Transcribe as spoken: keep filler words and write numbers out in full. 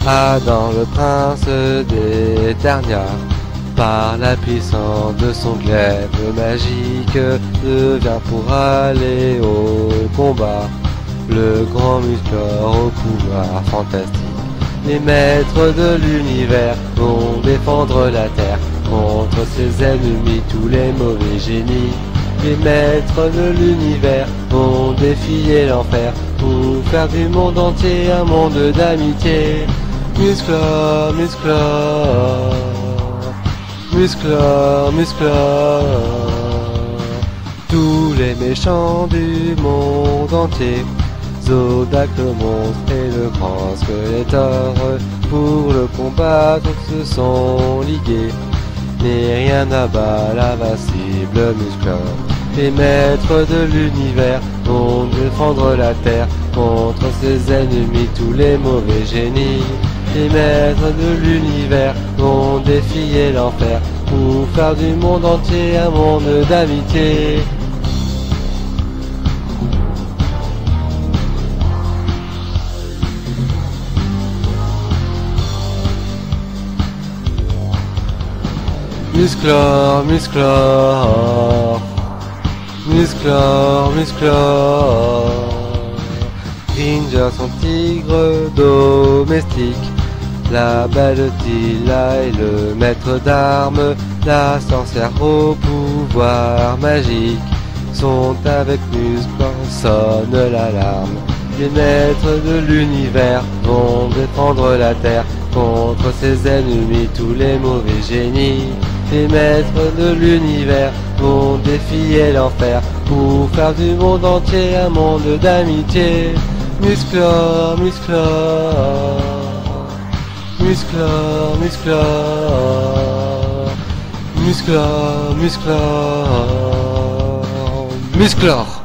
Adam, le prince d'Eternia, par la puissance de son glaive magique, devient pour aller au combat le grand Musclor au pouvoir fantastique. Les maîtres de l'univers vont défendre la terre contre ses ennemis, tous les mauvais génies. Les maîtres de l'univers vont défier l'enfer pour faire du monde entier un monde d'amitié. Musclor, Musclor, Musclor, Musclor, tous les méchants du monde entier, Zodac le monstre et le grand Skeletor, pour le combattre se sont ligués, mais rien n'abat l'invincible Musclor. Les maîtres de l'univers vont défendre la terre contre ses ennemis, tous les mauvais génies. Les maîtres de l'univers vont défier l'enfer pour faire du monde entier un monde d'amitié. Musclor, Musclor, Musclor, Musclor. Ginger, son tigre domestique, la belle Tila est le maître d'armes, la sorcière au pouvoir magique sont avec Musclor, sonne l'alarme. Les maîtres de l'univers vont défendre la terre contre ses ennemis, tous les mauvais génies. Les maîtres de l'univers vont défier l'enfer pour faire du monde entier un monde d'amitié. Musclor, Musclor, Musclor, Musclor, Musclor, Musclor, Musclor.